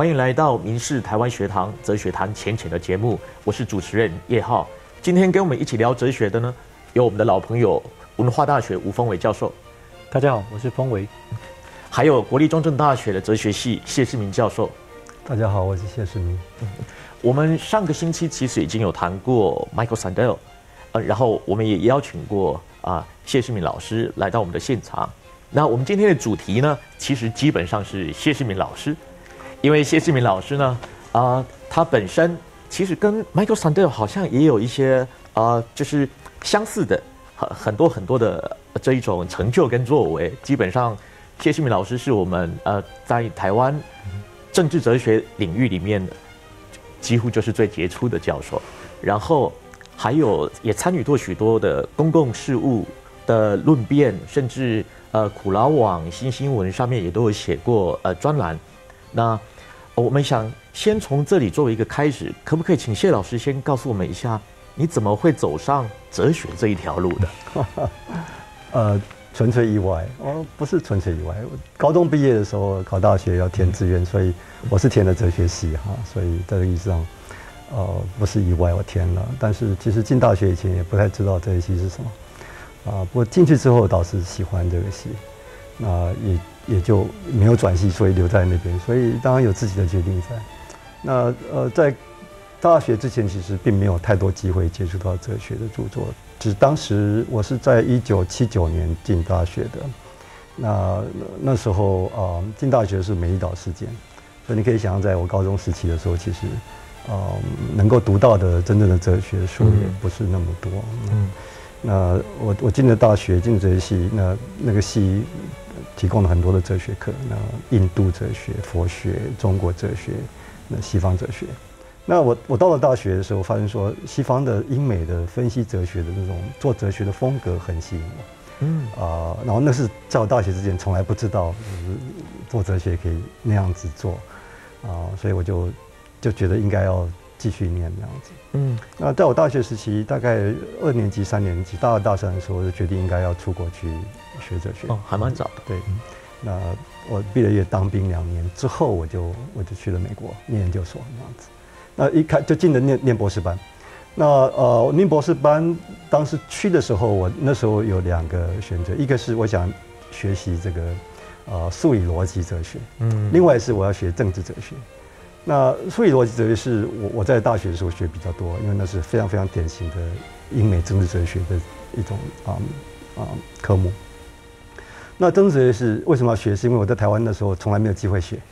欢迎来到民视台湾学堂哲学谈浅浅的节目，我是主持人叶浩。今天跟我们一起聊哲学的呢，有我们的老朋友文化大学吴峰伟教授。 大家好，我是峰伟。 还有国立中正大学的哲学系谢世明教授。 大家好，我是谢世明。 我们上个星期其实已经有谈过 Michael Sandel，然后我们也邀请过谢世明老师来到我们的现场。那我们今天的主题呢，其实基本上是谢世明老师，因为谢世明老师呢，他本身其实跟 Michael Sandel 好像也有一些就是相似的很多的这一种成就跟作为。基本上，谢世明老师是我们在台湾政治哲学领域里面几乎就是最杰出的教授，然后还有也参与过许多的公共事务的论辩，甚至苦劳网、新闻上面也都有写过专栏。那我们想先从这里作为一个开始，可不可以请谢老师先告诉我们一下，你怎么会走上哲学这一条路的？纯粹意外不是纯粹意外。我高中毕业的时候考大学要填志愿，所以我是填了哲学系哈，所以在这个意义上，不是意外我填了。但是其实进大学以前也不太知道哲学系是什么不过进去之后倒是喜欢这个系，那也就没有转系，所以留在那边，所以当然有自己的决定在。那在大学之前其实并没有太多机会接触到哲学的著作。只当时我是在1979年进大学的，那时候进大学是美丽岛事件，所以你可以想象，在我高中时期的时候，其实能够读到的真正的哲学书也不是那么多。那我进了大学，进了哲学系，那个系提供了很多的哲学课，那印度哲学、佛学、中国哲学、那西方哲学。那我到了大学的时候，发现说西方的英美的分析哲学的那种做哲学的风格很吸引我，然后那是在我大学之前从来不知道，做哲学可以那样子做，所以我就觉得应该要继续念那样子。那在我大学时期，大概2年级、3年级、大2、大3的时候，我就决定应该要出国去学哲学。 还蛮早的。 对，那我毕了业当兵2年之后，我就去了美国念研究所那样子。那一开就进了念博士班，那念博士班当时去的时候，我那时候有2个选择，一个是我想学习这个数理逻辑哲学，另外是我要学政治哲学。那数理逻辑哲学是我在大学的时候学比较多，因为那是非常非常典型的英美政治哲学的一种科目。那政治哲学是为什么要学？是因为我在台湾的时候从来没有机会学。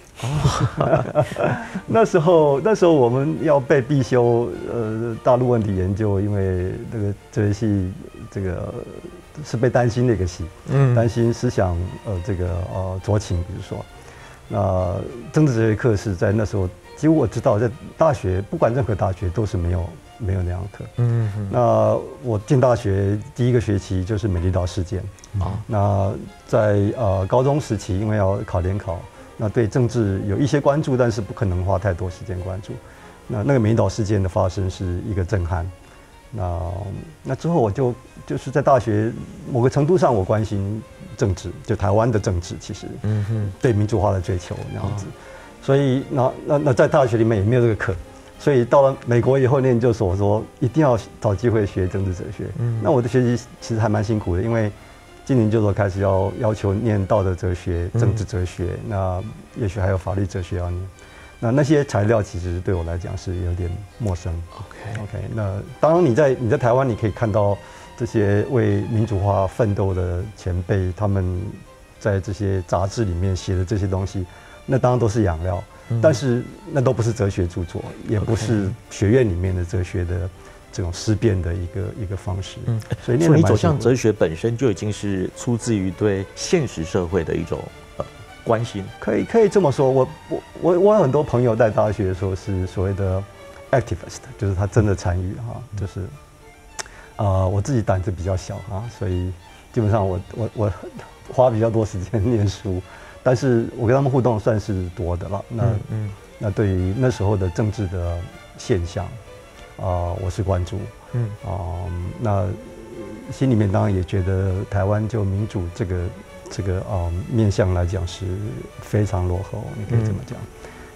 那时候我们要被必修大陆问题研究，因为这个哲学系这个是被担心的一个系，担心思想这个酌情，比如说，那政治哲学课是在那时候几乎我知道，在大学不管任何大学都是没有那样的课。那我进大学第一个学期就是美丽岛事件那在高中时期，因为要考联考。那对政治有一些关注，但是不可能花太多时间关注。那个美丽岛事件的发生是一个震撼。那之后我就是在大学某个程度上，我关心政治，就台湾的政治，其实对民主化的追求那样子。所以那在大学里面也没有这个课，所以到了美国以后念研究所，我说一定要找机会学政治哲学。那我的学习其实还蛮辛苦的，因为今年就说开始要求念道德哲学、政治哲学，那也许还有法律哲学要念。那些材料其实对我来讲是有点陌生。OK， 那当然你在台湾你可以看到这些为民主化奋斗的前辈，他们在这些杂志里面写的这些东西，那当然都是养料，但是那都不是哲学著作，也不是学院里面的哲学的这种思辨的一个方式。所以你走向哲学本身就已经是出自于对现实社会的一种关心。 可以这么说。我有很多朋友在大学的时候是所谓的 activist， 就是他真的参与就是我自己胆子比较小所以基本上我花比较多时间念书，但是我跟他们互动算是多的了。那对于那时候的政治的现象我是关注，那心里面当然也觉得台湾就民主这个面向来讲是非常落后，你可以这么讲。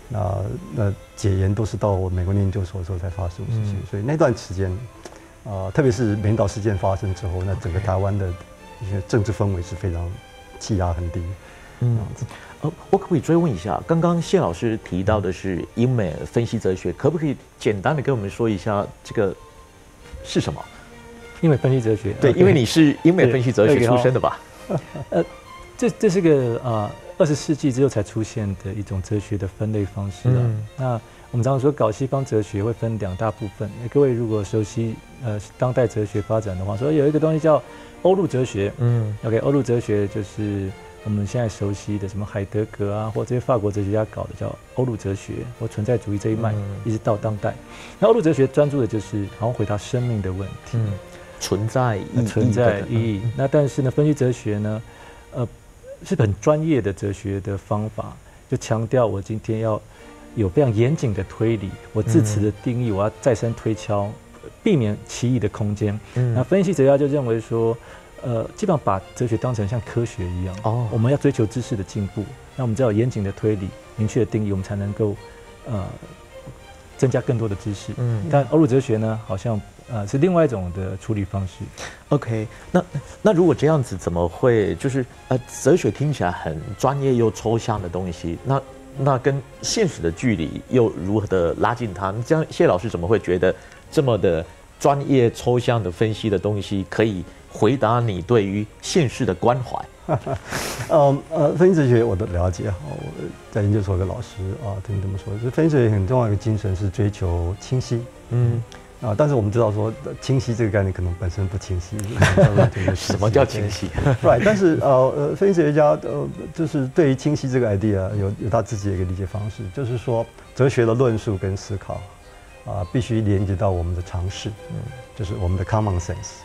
那解严都是到我美国念研究所的时候才发生的事情，所以那段时间，特别是美领岛事件发生之后，那整个台湾的一些政治氛围是非常气压很低。 我可不可以追问一下，刚刚谢老师提到的是英美分析哲学，可不可以简单的跟我们说一下这个是什么？ 英美分析哲学， 对，因为你是英美分析哲学出身的吧？ 这是个20世纪之后才出现的一种哲学的分类方式啊。那我们常常说搞西方哲学会分2大部分。各位如果熟悉当代哲学发展的话，说有一个东西叫欧陆哲学。OK， 欧陆哲学就是我们现在熟悉的什么海德格啊，或这些法国哲学家搞的叫欧陆哲学或存在主义这一脉，一直到当代。那欧陆哲学专注的就是好像回答生命的问题， 存在意义。 那但是呢，分析哲学呢，是很专业的哲学的方法，就强调我今天要有非常严谨的推理，我字词的定义我要再三推敲，避免歧义的空间。那分析哲学家就认为说，基本上把哲学当成像科学一样，我们要追求知识的进步，那我们只要有严谨的推理、明确的定义，我们才能够增加更多的知识。但欧陆哲学呢，好像是另外一种的处理方式。 OK， 那如果这样子，怎么会就是哲学听起来很专业又抽象的东西，那跟现实的距离又如何的拉近它？这样谢老师怎么会觉得这么的专业抽象的分析的东西可以回答你对于现实的关怀？ 分析哲学我的了解我在研究所的老师听这么说，就是分析哲学很重要的一个精神是追求清晰。但是我们知道说清晰这个概念可能本身不清晰。 什么叫清晰 ？Right， 但是分析哲学家就是对于清晰这个 idea 有他自己的一个理解方式，就是说哲学的论述跟思考必须连接到我们的常识，就是我们的 common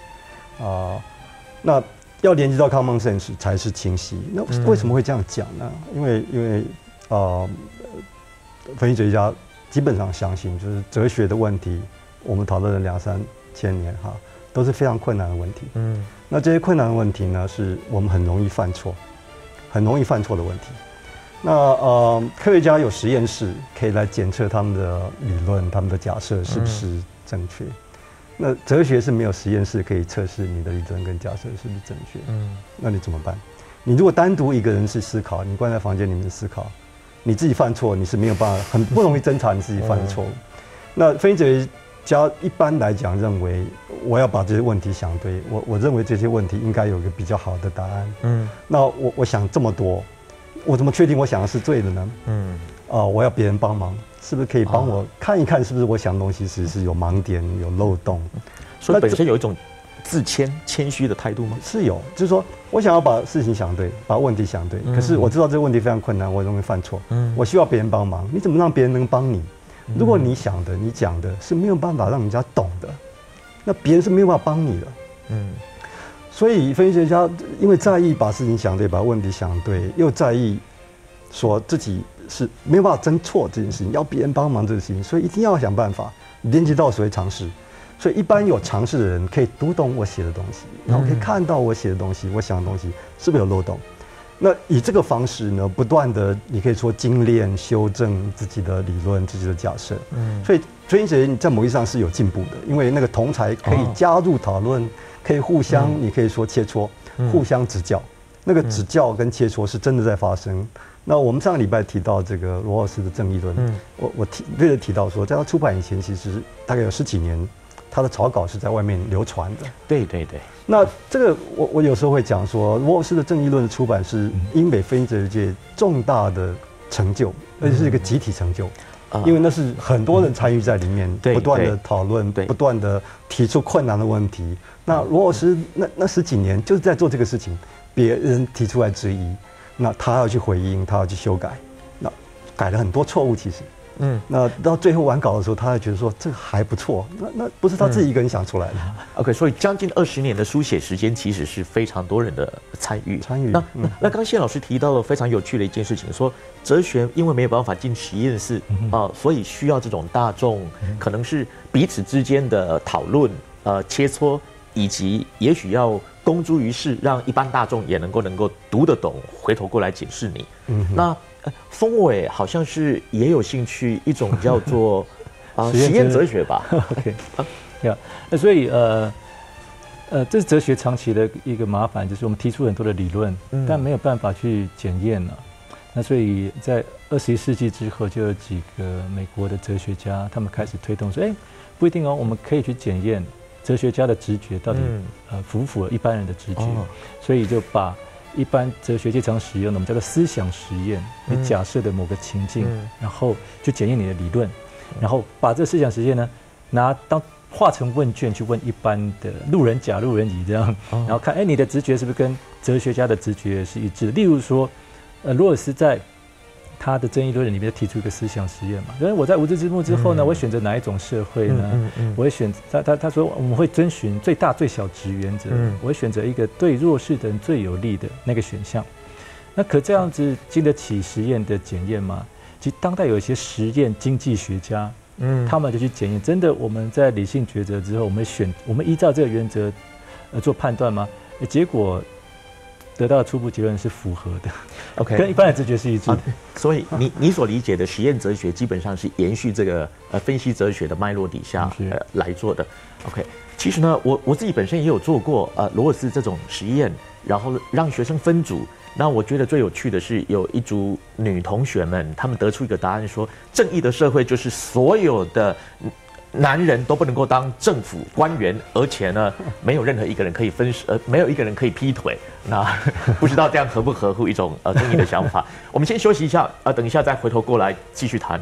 sense 那要连接到 common sense 才是清晰。那为什么会这样讲呢？因为分析哲学家基本上相信，就是哲学的问题，我们讨论了2、3千年都是非常困难的问题。那这些困难的问题呢，是我们很容易犯错的问题。那科学家有实验室可以来检测他们的理论、他们的假设是不是正确。那哲学是没有实验室可以测试你的理论跟假设是不是正确。那你怎么办？你如果单独一个人去思考，你关在房间里面思考，你自己犯错，你是没有办法，很不容易侦查你自己犯的错误。那分析哲学家一般来讲认为，我要把这些问题想对，我认为这些问题应该有一个比较好的答案。那我想这么多，我怎么确定我想的是对的呢？我要别人帮忙，是不是可以帮我看一看，是不是我想的东西是有盲点、有漏洞？ 所以本身有一种自谦虚的态度吗？ 是有，就是说我想要把事情想对，把问题想对，可是我知道这个问题非常困难，我容易犯错，我需要别人帮忙。你怎么让别人能帮你？如果你想的、你讲的是没有办法让人家懂的，那别人是没有办法帮你的。所以分析学家因为在意把事情想对，把问题想对，又在意说自己是没有办法侦错这件事情，要别人帮忙这件事情，所以一定要想办法连接到所谓常识。所以一般有常识的人可以读懂我写的东西，然后可以看到我写的东西、我想的东西是不是有漏洞。那以这个方式呢，不断的你可以说精炼、修正自己的理论、自己的假设。所以分析哲学在某意义上是有进步的，因为那个同侪可以加入讨论，可以互相，你可以说切磋，互相指教。那个指教跟切磋是真的在发生。那我们上个礼拜提到这个罗尔斯的正义论，我略提到说，在他出版以前，其实大概有10几年，他的草稿是在外面流传的。 对对对。 那这个我有时候会讲说，罗尔斯的正义论的出版是英美分析哲学界重大的成就，而且是一个集体成就，因为那是很多人参与在里面，不断的讨论，不断的提出困难的问题。那罗尔斯那10几年就是在做这个事情，别人提出来质疑，那他要去回应，他要去修改，那改了很多错误，其实。那到最后完稿的时候，他还觉得说这个还不错，那不是他自己一个人想出来的。 OK， 所以将近20年的书写时间，其实是非常多人的参与。那刚谢老师提到了非常有趣的一件事情，说哲学因为没有办法进实验室所以需要这种大众，可能是彼此之间的讨论、切磋，以及也许要公诸于世，让一般大众也能够读得懂，回头过来解释你。那峰伟好像是也有兴趣一种叫做实验哲学吧 ？OK， 那所以这是哲学长期的一个麻烦，就是我们提出很多的理论，但没有办法去检验了。那所以在21世纪之后，就有几个美国的哲学家，他们开始推动说，不一定哦，我们可以去检验哲学家的直觉到底符不符合一般人的直觉，所以就把一般哲学界常使用的我们叫做思想实验，你假设的某个情境，然后就检验你的理论，然后把这个思想实验呢化成问卷去问一般的路人甲、路人乙这样，然后看你的直觉是不是跟哲学家的直觉是一致的。例如说，罗尔斯在他的正义论里面提出一个思想实验嘛，因为我在无知之幕之后呢，我会选择哪一种社会呢？我会选他说我们会遵循最大最小值原则，我会选择一个对弱势的人最有利的那个选项。那可这样子经得起实验的检验吗？其实当代有一些实验经济学家。他们就去检验，真的我们在理性抉择之后，我们依照这个原则做判断吗？结果得到的初步结论是符合的 ，OK， 跟一般的直觉是一致的。 所以你所理解的实验哲学，基本上是延续这个分析哲学的脉络底下来做的。OK， 其实呢，我自己本身也有做过罗尔斯这种实验，然后让学生分组。那我觉得最有趣的是，有一组女同学们，她们得出一个答案说，正义的社会就是所有的男人都不能够当政府官员，而且呢，没有任何一个人可以没有一个人可以劈腿。那不知道这样合不合乎一种正义的想法？我们先休息一下，等一下再回头过来继续谈。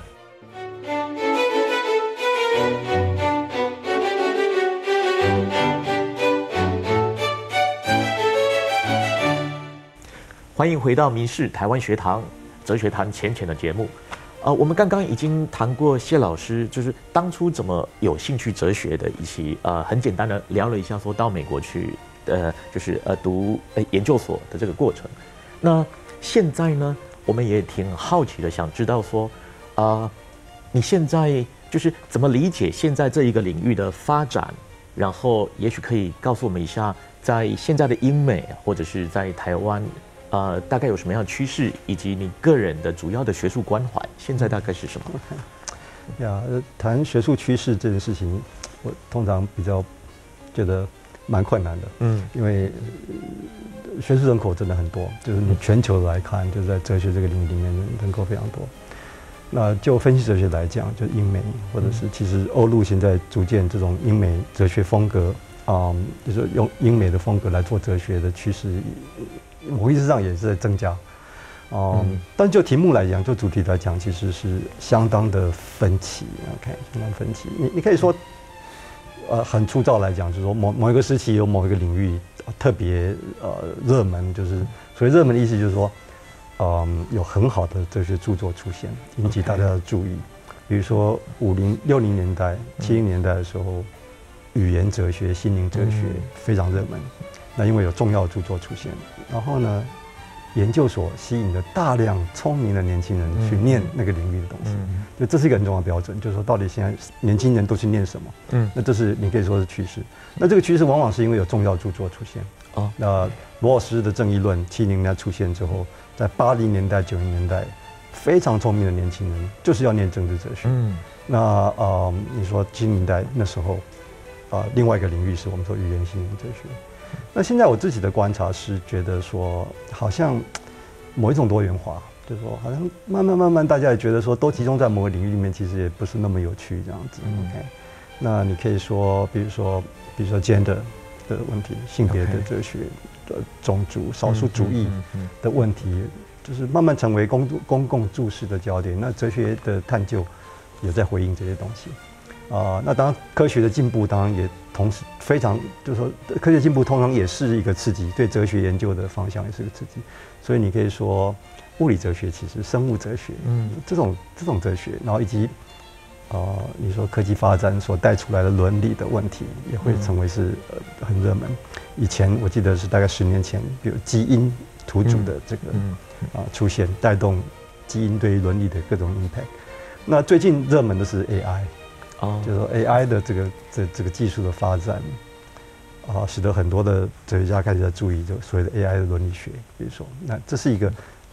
欢迎回到民视台湾学堂哲学谈浅浅的节目。我们刚刚已经谈过谢老师，就是当初怎么有兴趣哲学的，以及很简单的聊了一下，说到美国去，就是读研究所的这个过程。那现在呢，我们也挺好奇的，想知道说，你现在就是怎么理解现在这一个领域的发展，然后也许可以告诉我们一下，在现在的英美或者是在台湾。大概有什么样的趋势，以及你个人的主要的学术关怀，现在大概是什么？ 谈学术趋势这件事情，我通常比较觉得蛮困难的，因为学术人口真的很多，就是你全球来看，就是在哲学这个领域里面人口非常多。那就分析哲学来讲，就是英美或者是其实欧陆现在逐渐这种英美哲学风格，就是用英美的风格来做哲学的趋势。某意义上也是在增加，但就题目来讲，就主题来讲，其实是相当的分歧。OK， 相当分歧。你可以说，很粗糙来讲，就是说某一个时期有某一个领域特别热门，就是所谓热门的意思就是说，有很好的哲学著作出现，引起大家的注意。比如说60、60年代、70年代的时候，语言哲学、心灵哲学非常热门。那因为有重要著作出现，然后呢，研究所吸引了大量聪明的年轻人去念那个领域的东西，就这是一个很重要的标准，就是说到底现在年轻人都去念什么？那这是你可以说是趋势。那这个趋势往往是因为有重要著作出现。那罗尔斯的正义论70年代出现之后，在80年代、90年代，非常聪明的年轻人就是要念政治哲学。那你说70年代那时候，另外一个领域是我们说语言心灵哲学。那现在我自己的观察是觉得说，好像某一种多元化，就是说好像慢慢大家也觉得说，都集中在某个领域里面，其实也不是那么有趣这样子。OK， 那你可以说，比如说 gender 的问题，性别的哲学、种族、少数主义的问题，就是慢慢成为公共注视的焦点。那哲学的探究也在回应这些东西。那当然，科学的进步当然也同时非常，就是说，科学进步通常也是一个刺激，对哲学研究的方向也是个刺激。所以你可以说，物理哲学其实生物哲学，这种哲学，然后以及你说科技发展所带出来的伦理的问题，也会成为是很热门。以前我记得是大概10年前，比如基因图组的这个出现，带动基因对于伦理的各种 impact。那最近热门的是 AI。就是说 AI 的这个技术的发展，使得很多的哲学家开始在注意就所谓的 AI 的伦理学。比如说，那这是一个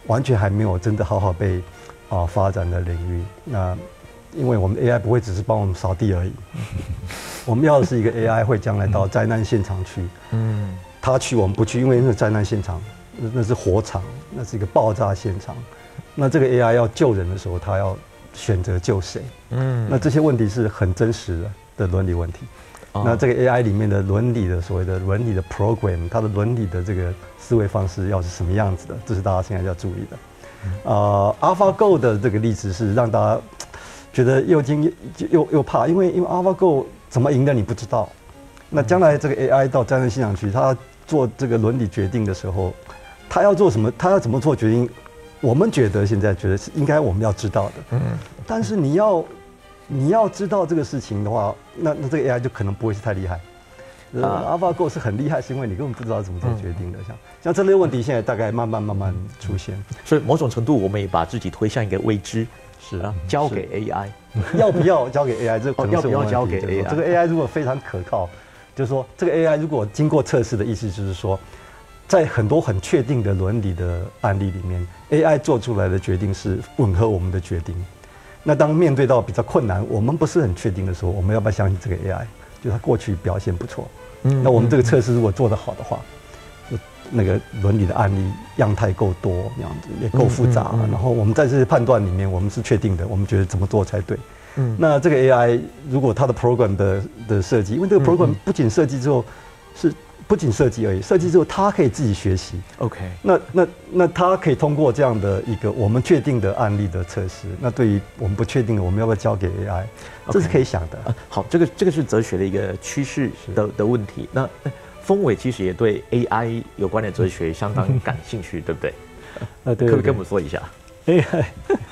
完全还没有真的好好被发展的领域。那因为我们 AI 不会只是帮我们扫地而已，我们要的是一个 AI 会将来到灾难现场去。他去我们不去，因为那个灾难现场那是火场，那是一个爆炸现场。那这个 AI 要救人的时候，他要选择救谁？那这些问题是很真实的伦理问题。那这个 AI 里面的伦理的所谓的伦理的 program， 它的伦理的这个思维方式要是什么样子的，这是大家现在要注意的。AlphaGo 的这个例子是让大家觉得又惊又怕，因为 AlphaGo 怎么赢的你不知道。那将来这个 AI 到灾难现场去，他做这个伦理决定的时候，他要做什么？他要怎么做决定？我们现在觉得是应该我们要知道的。但是你要知道这个事情的话，那这个 AI 就可能不会是太厉害。AlphaGo 是很厉害，是因为你根本不知道怎么做决定的。像这类问题，现在大概慢慢出现。 所以某种程度，我们也把自己推向一个未知，是啊，交给 AI。 要不要交给 AI？ 这可能是要不要交给 AI？ 这个 AI 如果非常可靠，就是说这个 AI 如果经过测试的意思就是说，在很多很确定的伦理的案例里面 ，AI 做出来的决定是吻合我们的决定。那当面对到比较困难，我们不是很确定的时候，我们要不要相信这个 AI？ 就它过去表现不错，那我们这个测试如果做得好的话，就那个伦理的案例样态够多，这样子也够复杂，然后我们在这些判断里面，我们是确定的，我们觉得怎么做才对。那这个 AI 如果它的 program 的设计，因为这个 program 不仅设计之后是不仅设计而已，设计之后它可以自己学习。 OK， 那它可以通过这样的一个我们确定的案例的测试。那对于我们不确定的，我们要不要交给 AI？ 这是可以想的。 好，这个是哲学的一个趋势的问题。那峰伟其实也对 AI 有关的哲学相当感兴趣，对不对？ 对， 可不可以跟我们说一下 AI？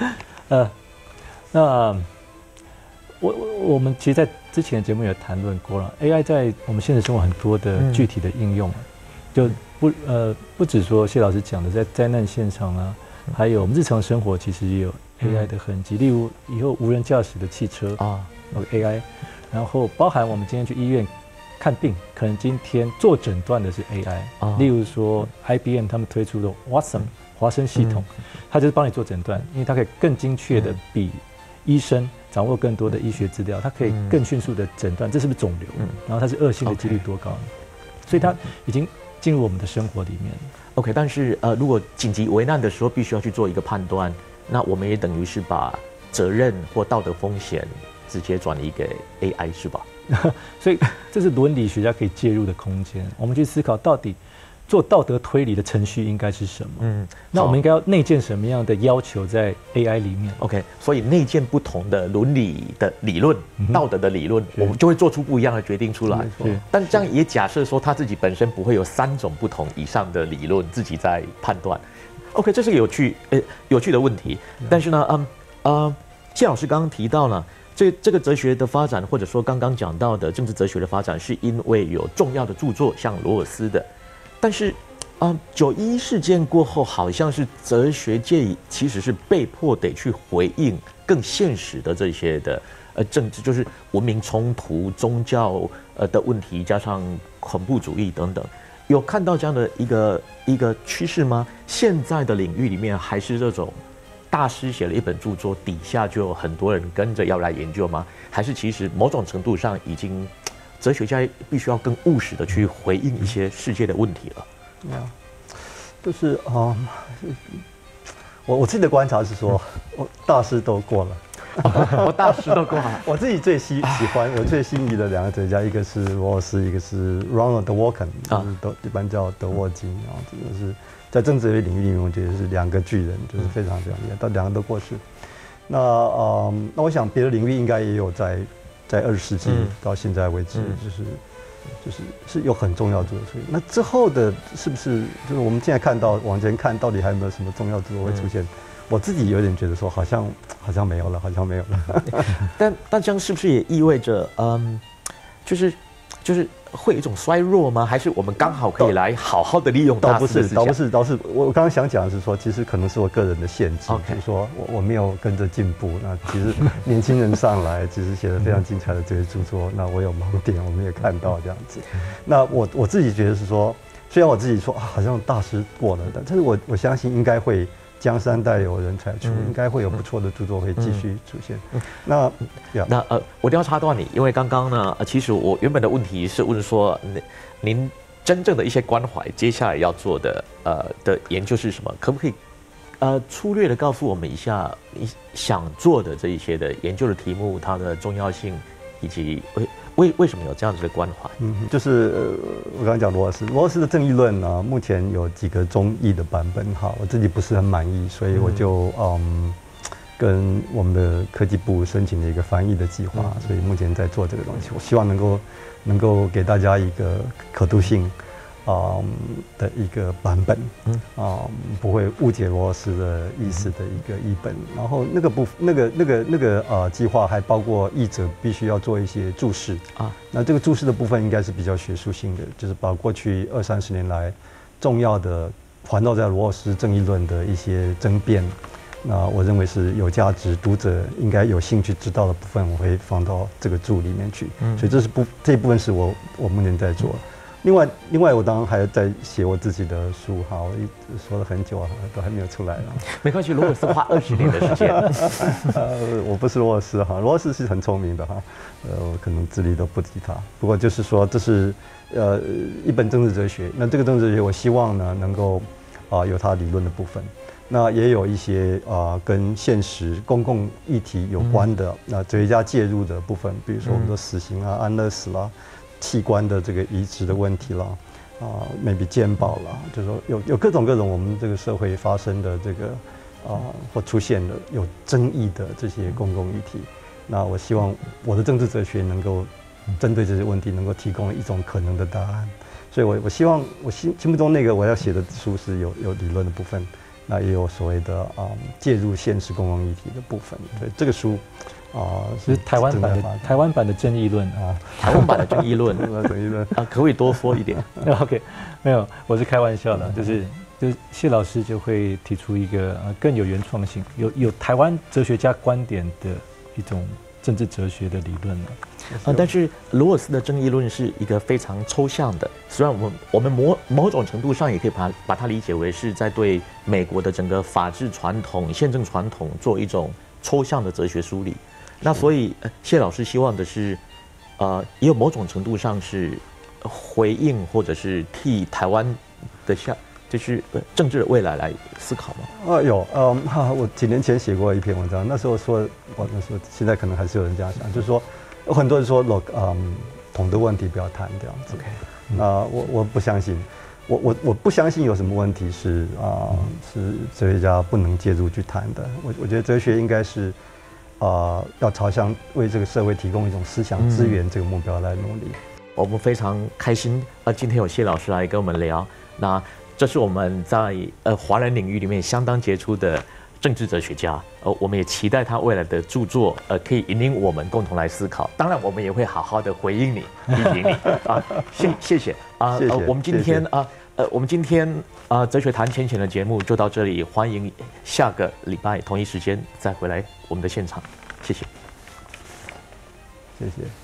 那我们其实，在之前的节目有谈论过了 ，AI 在我们现实生活很多的具体的应用，就不只说谢老师讲的在灾难现场啊，还有我们日常生活其实也有 AI 的痕迹，例如以后无人驾驶的汽车AI， 然后包含我们今天去医院看病，可能今天做诊断的是 AI，例如说 IBM 他们推出的 Watson 华生系统，它就是帮你做诊断，因为它可以更精确的比医生掌握更多的医学资料，它可以更迅速的诊断这是不是肿瘤，然后它是恶性的几率多高，所以它已经进入我们的生活里面。 OK， 但是如果紧急危难的时候必须要去做一个判断，那我们也等于是把责任或道德风险直接转移给 AI 是吧？ 所以这是伦理学家可以介入的空间，我们去思考到底做道德推理的程序应该是什么？那我们应该要内建什么样的要求在 AI 里面 ？OK， 所以内建不同的伦理的理论、道德的理论，我们就会做出不一样的决定出来。但这样也假设说他自己本身不会有3种不同以上的理论自己在判断。OK， 这是个有趣的问题。但是呢，谢老师刚刚提到了这个哲学的发展，或者说刚刚讲到的政治哲学的发展，是因为有重要的著作，像罗尔斯的。但是，911事件过后，好像是哲学界其实是被迫得去回应更现实的这些的政治，就是文明冲突、宗教的问题，加上恐怖主义等等。有看到这样的一个趋势吗？现在的领域里面还是这种大师写了一本著作，底下就有很多人跟着要来研究吗？还是其实某种程度上已经哲学家必须要更务实的去回应一些世界的问题了？ 就是我自己的观察是说，大师都过了。 我大师都过了。 我自己最喜欢、我最心仪的2个哲学家，一个是罗尔斯，一个是 Ronald Dworkin， 就是一般叫德沃金，然后这个是在政治领域里面，我觉得是2个巨人，就是非常厉害，但2个都过世。那我想别的领域应该也有在20世纪到现在为止，就是有很重要的著作。那之后的是不是就是我们现在看到往前看，到底还有没有什么重要著作会出现？我自己有点觉得说，好像没有了，好像没有了。 但这样是不是也意味着，就是会有一种衰弱吗？还是我们刚好可以来好好的利用大师的思想？ 倒是，我刚刚想讲的是说，其实可能是我个人的限制，就是说我没有跟着进步。那其实年轻人上来，其实写了非常精彩的这些著作，那我有盲点，我们也看到这样子。那我自己觉得是说，虽然我自己说好像大师过了，但是我相信应该会江山代有人才出，应该会有不错的著作会继续出现。那我一定要插断你，因为刚刚呢，其实我原本的问题是问说，您真正的一些关怀，接下来要做的的研究是什么？可不可以粗略的告诉我们一下你想做的这一些的研究的题目，它的重要性，以及为什么有这样子的关怀？ 就是我刚刚讲罗尔斯的正义论呢，目前有几个中译的版本哈，我自己不是很满意，所以我就跟我们的科技部申请了一个翻译的计划，所以目前在做这个东西，我希望能够给大家一个可读性的一个版本，不会误解罗尔斯的意思的一个译本。然后那个计划还包括译者必须要做一些注释啊。那这个注释的部分应该是比较学术性的，就是把过去20-30年来重要的环绕在罗尔斯正义论的一些争辩，那我认为是有价值，读者应该有兴趣知道的部分，我会放到这个注里面去。所以这一部分是我目前在做。另外，我当然还在写我自己的书哈，我说了很久啊，都还没有出来了。 没关系，罗尔斯花20年的时间。 我不是罗尔斯哈，罗尔斯是很聪明的哈，我可能智力都不及他。不过就是说，这是一本政治哲学。那这个政治哲学，我希望呢能够有它理论的部分，那也有一些跟现实公共议题有关的哲学家介入的部分，比如说我们的死刑啊、安乐死啦。器官的这个移植的问题啦，maybe 健保啦，就是说有各种我们这个社会发生的这个或出现的有争议的这些公共议题，那我希望我的政治哲学能够针对这些问题能够提供一种可能的答案，所以我希望我心目中那个我要写的书是有理论的部分，那也有所谓的介入现实公共议题的部分，所以这个书。 是台湾版的正义论啊， 台湾版的正义论，可不可以多说一点 ？OK， 没有，我是开玩笑的，就是谢老师就会提出一个更有原创性、有台湾哲学家观点的一种政治哲学的理论了。 但是罗尔斯的正义论是一个非常抽象的，虽然我们某种程度上也可以把它理解为是在对美国的整个法治传统、宪政传统做一种抽象的哲学梳理。那所以谢老师希望的是，也有某种程度上是回应或者是替台湾的就是政治的未来来思考吗？ 有，我几年前写过一篇文章，那时候说，那时候现在可能还是有人这样想，就是说有很多人说统的问题不要谈这样子。OK，我不相信，我不相信有什么问题是哲学家不能介入去谈的。我觉得哲学应该是。要朝向为这个社会提供一种思想资源这个目标来努力。 我们非常开心今天有谢老师来跟我们聊。那这是我们在华人领域里面相当杰出的政治哲学家。我们也期待他未来的著作可以引领我们共同来思考。当然，我们也会好好的回应你、批评你谢谢谢谢。 我们今天哲学谈浅浅的节目就到这里，欢迎下个礼拜同一时间再回来我们的现场，谢谢， 谢谢。